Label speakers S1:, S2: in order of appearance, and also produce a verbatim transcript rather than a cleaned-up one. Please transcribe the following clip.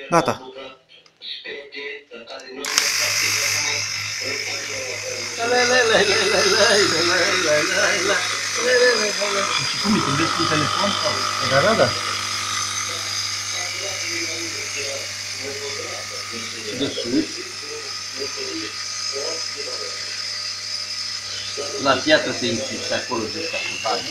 S1: Gata.
S2: Și cum e? Te vezi cu telefon sau?
S1: Da, da, da.
S2: Și de sus. La piatră te insisți acolo de ăsta cu bani.